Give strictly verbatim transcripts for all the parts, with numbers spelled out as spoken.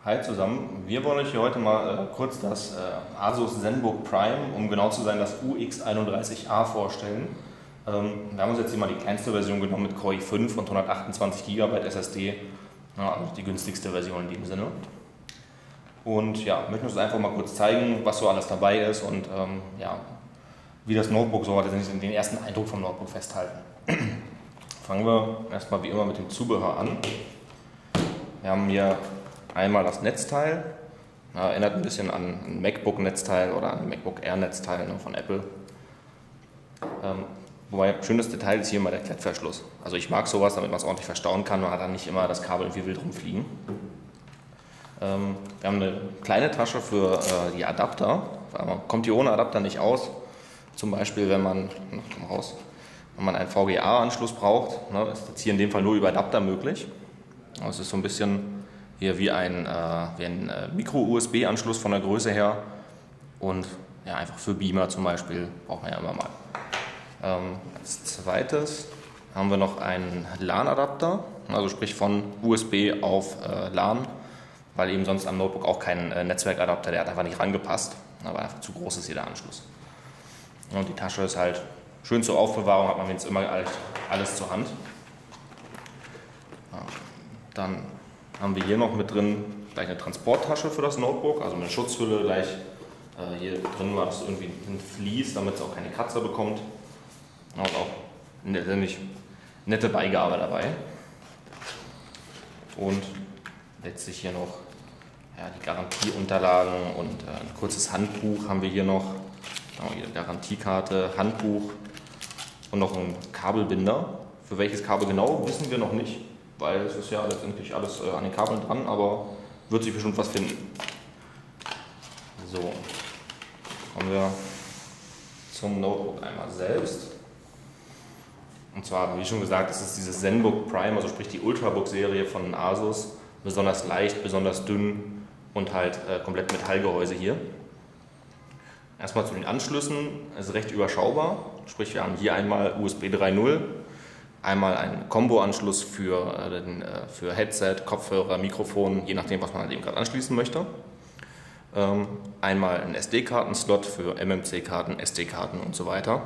Hi zusammen, wir wollen euch hier heute mal äh, kurz das äh, Asus ZenBook Prime, um genau zu sein, das U X einunddreißig A vorstellen. Ähm, wir haben uns jetzt hier mal die kleinste Version genommen mit Core i fünf und hundertachtundzwanzig Gigabyte S S D, ja, also die günstigste Version in dem Sinne. Und ja, möchten uns einfach mal kurz zeigen, was so alles dabei ist und ähm, ja, wie das Notebook so hat, den ersten Eindruck vom Notebook festhalten. Fangen wir erstmal wie immer mit dem Zubehör an. Wir haben hier einmal das Netzteil, ja, erinnert ein bisschen an ein MacBook-Netzteil oder an ein MacBook Air-Netzteil, ne, von Apple. Ähm, wobei, schönes Detail ist hier mal der Klettverschluss. Also ich mag sowas, damit man es ordentlich verstauen kann, man hat dann nicht immer das Kabel irgendwie wild rumfliegen. Ähm, wir haben eine kleine Tasche für äh, die Adapter, weil man kommt hier ohne Adapter nicht aus. Zum Beispiel, wenn man, komm raus, wenn man einen V G A-Anschluss braucht, ne, ist das hier in dem Fall nur über Adapter möglich. Es ist so ein bisschen hier wie ein, äh, wie ein äh, Micro-U S B-Anschluss von der Größe her und ja, einfach für Beamer zum Beispiel braucht man ja immer mal. Ähm, als zweites haben wir noch einen LAN-Adapter, also sprich von U S B auf äh, LAN, weil eben sonst am Notebook auch kein äh, Netzwerkadapter, der hat einfach nicht rangepasst, aber einfach zu groß ist hier der Anschluss. Und die Tasche ist halt schön zur Aufbewahrung, hat man jetzt immer alles zur Hand. Ja, dann haben wir hier noch mit drin gleich eine Transporttasche für das Notebook, also eine Schutzhülle gleich. Äh, hier drin war das irgendwie ein Vlies, damit es auch keine Kratzer bekommt. Und auch eine nicht nette Beigabe dabei. Und letztlich hier noch ja, die Garantieunterlagen und äh, ein kurzes Handbuch haben wir hier noch. Hier Garantiekarte, Handbuch und noch ein Kabelbinder. Für welches Kabel genau, wissen wir noch nicht, weil es ist ja letztendlich alles äh, an den Kabeln dran, aber wird sich bestimmt was finden. So, kommen wir zum Notebook einmal selbst. Und zwar, wie schon gesagt, das ist dieses ZenBook Prime, also sprich die Ultrabook-Serie von Asus. Besonders leicht, besonders dünn und halt äh, komplett Metallgehäuse hier. Erstmal zu den Anschlüssen, es ist recht überschaubar, sprich wir haben hier einmal U S B drei Punkt null, einmal einen Combo-Anschluss für, äh, für Headset, Kopfhörer, Mikrofon, je nachdem was man halt eben gerade anschließen möchte. Ähm, einmal ein S D-Karten-Slot für M M C-Karten, S D-Karten und so weiter.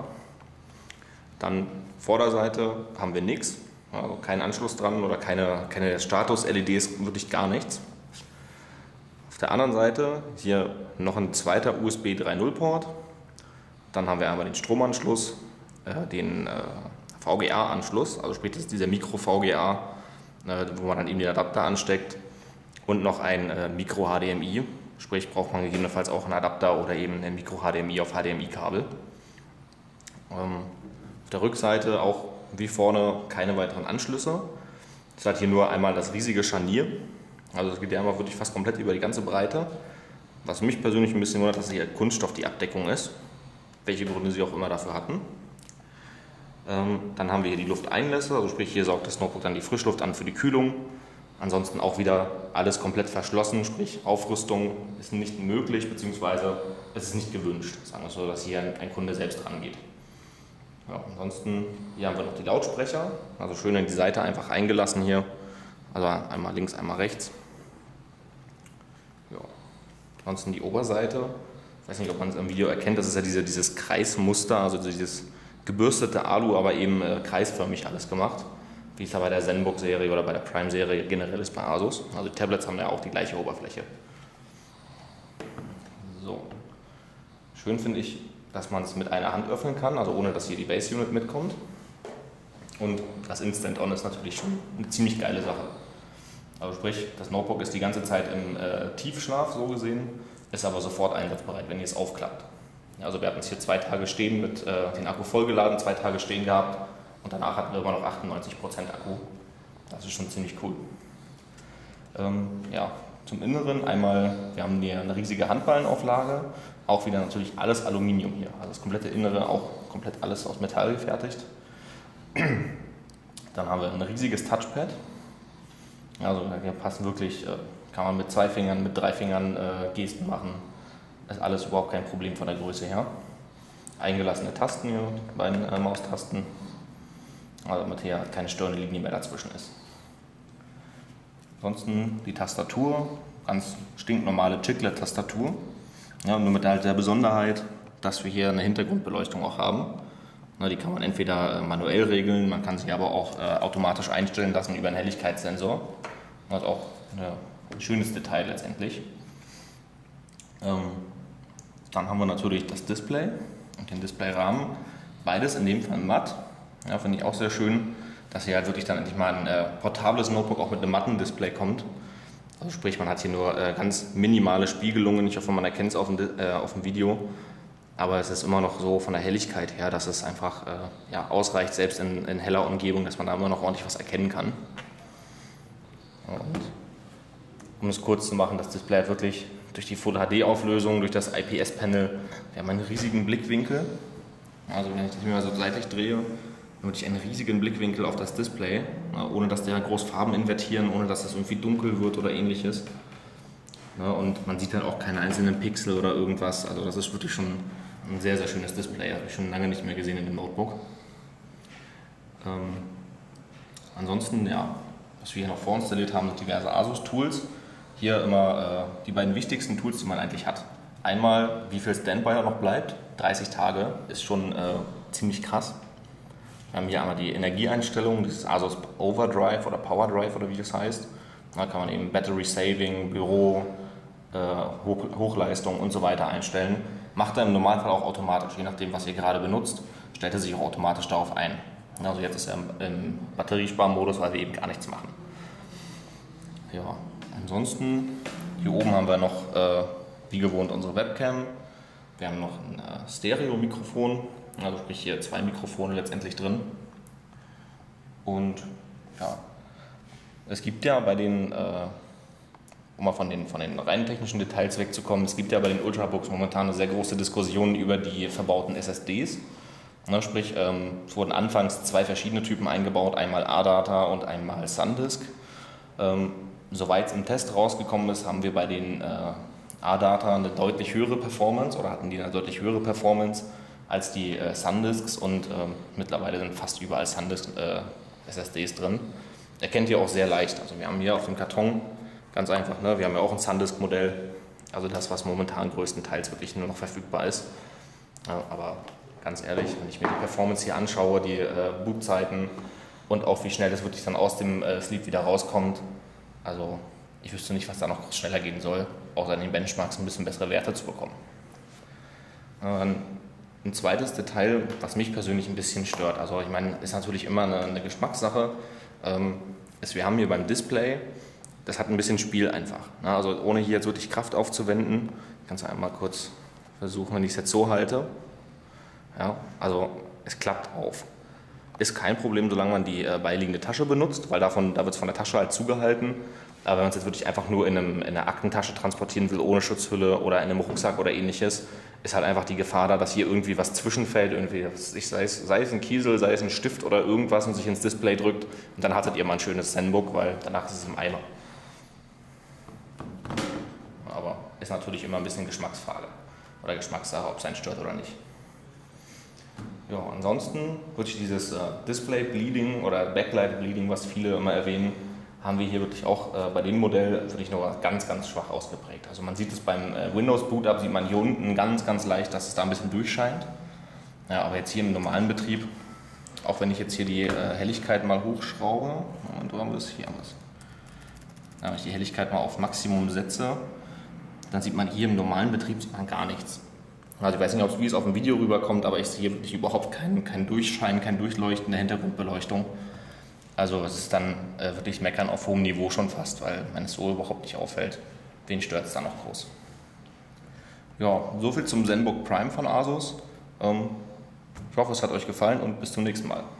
Dann Vorderseite haben wir nichts, also keinen Anschluss dran oder keine, keine Status-L E Ds, wirklich gar nichts. Auf der anderen Seite hier noch ein zweiter U S B drei Punkt null Port, dann haben wir einmal den Stromanschluss, äh, den äh, V G A-Anschluss, also sprich das ist dieser Micro-V G A, äh, wo man dann eben den Adapter ansteckt und noch ein äh, Micro-H D M I, sprich braucht man gegebenenfalls auch einen Adapter oder eben ein Micro-H D M I auf H D M I-Kabel. Ähm, auf der Rückseite auch wie vorne keine weiteren Anschlüsse, es hat hier nur einmal das riesige Scharnier. Also es geht ja einmal wirklich fast komplett über die ganze Breite. Was mich persönlich ein bisschen wundert, dass hier Kunststoff die Abdeckung ist. Welche Gründe sie auch immer dafür hatten. Ähm, dann haben wir hier die Lufteinlässe, also sprich hier saugt das Notebook dann die Frischluft an für die Kühlung. Ansonsten auch wieder alles komplett verschlossen, sprich Aufrüstung ist nicht möglich, beziehungsweise es ist nicht gewünscht, sagen wir so, dass hier ein, ein Kunde selbst rangeht. Ja, ansonsten hier haben wir noch die Lautsprecher, also schön in die Seite einfach eingelassen hier. Also einmal links, einmal rechts. Ja. Ansonsten die Oberseite. Ich weiß nicht, ob man es im Video erkennt, das ist ja diese, dieses Kreismuster, also dieses gebürstete Alu, aber eben äh, kreisförmig alles gemacht. Wie es da bei der ZenBook-Serie oder bei der Prime-Serie generell ist bei Asus. Also die Tablets haben ja auch die gleiche Oberfläche. So. Schön finde ich, dass man es mit einer Hand öffnen kann, also ohne dass hier die Base-Unit mitkommt. Und das Instant On ist natürlich schon eine ziemlich geile Sache. Also sprich, das Notebook ist die ganze Zeit im äh, Tiefschlaf so gesehen, ist aber sofort einsatzbereit, wenn ihr es aufklappt. Also wir hatten es hier zwei Tage stehen mit äh, den Akku vollgeladen, zwei Tage stehen gehabt und danach hatten wir immer noch achtundneunzig Prozent Akku. Das ist schon ziemlich cool. Ähm, ja, zum Inneren einmal, wir haben hier eine riesige Handballenauflage, auch wieder natürlich alles Aluminium hier. Also das komplette Innere auch komplett alles aus Metall gefertigt. Dann haben wir ein riesiges Touchpad. Also hier passen wirklich, kann man mit zwei Fingern, mit drei Fingern äh, Gesten machen. Das ist alles überhaupt kein Problem von der Größe her. Eingelassene Tasten hier, die beiden äh, Maustasten. Also damit hier keine störende Linie mehr dazwischen ist. Ansonsten die Tastatur, ganz stinknormale Chiclet-Tastatur. Ja, nur mit halt der Besonderheit, dass wir hier eine Hintergrundbeleuchtung auch haben. Na, die kann man entweder manuell regeln, man kann sie aber auch äh, automatisch einstellen lassen über einen Helligkeitssensor. Das ist auch ein schönes Detail letztendlich. Ähm, dann haben wir natürlich das Display und den Displayrahmen. Beides in dem Fall matt. Ja, finde ich auch sehr schön, dass hier halt wirklich dann endlich mal ein äh, portables Notebook auch mit einem matten Display kommt. Also sprich, man hat hier nur äh, ganz minimale Spiegelungen. Ich hoffe, man erkennt es auf dem, äh, auf dem Video. Aber es ist immer noch so von der Helligkeit her, dass es einfach äh, ja, ausreicht, selbst in, in heller Umgebung, dass man da immer noch ordentlich was erkennen kann. Und um es kurz zu machen, das Display hat wirklich durch die Full H D-Auflösung, durch das I P S-Panel, wir haben einen riesigen Blickwinkel. Also wenn ich das mir mal so seitlich drehe, wirklich einen riesigen Blickwinkel auf das Display, ohne dass der groß Farben invertieren, ohne dass das irgendwie dunkel wird oder ähnliches. Und man sieht dann auch keine einzelnen Pixel oder irgendwas. Also das ist wirklich schon ein sehr, sehr schönes Display. Das habe ich schon lange nicht mehr gesehen in dem Notebook. Ähm, ansonsten, ja, was wir hier noch vorinstalliert haben, sind diverse Asus-Tools. Hier immer äh, die beiden wichtigsten Tools, die man eigentlich hat. Einmal, wie viel Standby noch bleibt. dreißig Tage ist schon äh, ziemlich krass. Wir haben hier einmal die Energieeinstellung, dieses Asus Overdrive oder Power Drive oder wie das heißt. Da kann man eben Battery Saving, Büro, äh, Hoch Hochleistung und so weiter einstellen. Macht er im Normalfall auch automatisch, je nachdem was ihr gerade benutzt, stellt er sich auch automatisch darauf ein. Also jetzt ist er im, im Batteriesparmodus, weil wir eben gar nichts machen. Ja, ansonsten, hier oben haben wir noch äh, wie gewohnt unsere Webcam. Wir haben noch ein äh, Stereo-Mikrofon, also sprich hier zwei Mikrofone letztendlich drin. Und ja, es gibt ja bei den, äh, um mal von den, von den rein technischen Details wegzukommen, es gibt ja bei den Ultrabooks momentan eine sehr große Diskussion über die verbauten S S Ds. Na, sprich, ähm, es wurden anfangs zwei verschiedene Typen eingebaut, einmal A DATA und einmal SanDisk. Ähm, Soweit es im Test rausgekommen ist, haben wir bei den äh, A DATA eine deutlich höhere Performance oder hatten die eine deutlich höhere Performance als die äh, SanDisks und ähm, mittlerweile sind fast überall SanDisk äh, S S Ds drin. Erkennt ihr auch sehr leicht. Also wir haben hier auf dem Karton ganz einfach, ne, wir haben ja auch ein SanDisk-Modell, also das, was momentan größtenteils wirklich nur noch verfügbar ist. Ja, aber ganz ehrlich, wenn ich mir die Performance hier anschaue, die äh, Bootzeiten und auch wie schnell das wirklich dann aus dem äh, Sleep wieder rauskommt, also ich wüsste nicht, was da noch schneller gehen soll, außer in den Benchmarks ein bisschen bessere Werte zu bekommen. Ähm, ein zweites Detail, was mich persönlich ein bisschen stört, also ich meine, ist natürlich immer eine, eine Geschmackssache, ähm, ist, wir haben hier beim Display, das hat ein bisschen Spiel einfach. Ne? Also ohne hier jetzt wirklich Kraft aufzuwenden, kannst du einmal kurz versuchen, wenn ich es jetzt so halte. Ja, also es klappt auf. Ist kein Problem, solange man die äh, beiliegende Tasche benutzt, weil davon, da wird es von der Tasche halt zugehalten. Aber wenn man es jetzt wirklich einfach nur in, einem, in einer Aktentasche transportieren will, ohne Schutzhülle oder in einem Rucksack oder ähnliches, ist halt einfach die Gefahr da, dass hier irgendwie was zwischenfällt, irgendwie, sei es, sei es ein Kiesel, sei es ein Stift oder irgendwas und sich ins Display drückt. Und dann hattet ihr mal ein schönes Zenbook, weil danach ist es im Eimer. Aber ist natürlich immer ein bisschen Geschmacksfrage oder Geschmackssache, ob es einen stört oder nicht. Ja, ansonsten wirklich dieses äh, Display Bleeding oder Backlight Bleeding, was viele immer erwähnen, haben wir hier wirklich auch äh, bei dem Modell wirklich nur ganz, ganz schwach ausgeprägt. Also man sieht es beim äh, Windows Boot-Up, sieht man hier unten ganz, ganz leicht, dass es da ein bisschen durchscheint. Ja, aber jetzt hier im normalen Betrieb, auch wenn ich jetzt hier die äh, Helligkeit mal hochschraube, Moment, wo haben wir es? Hier haben wir es. Wenn ich die Helligkeit mal auf Maximum setze, dann sieht man hier im normalen Betrieb sieht man gar nichts. Also ich weiß nicht, wie es auf dem Video rüberkommt, aber ich sehe wirklich überhaupt keinen kein Durchschein, kein Durchleuchten der Hintergrundbeleuchtung. Also es ist dann äh, wirklich Meckern auf hohem Niveau schon fast, weil wenn es so überhaupt nicht auffällt, wen stört es dann noch groß. Ja, soviel zum ZenBook Prime von Asus. Ähm, ich hoffe, es hat euch gefallen und bis zum nächsten Mal.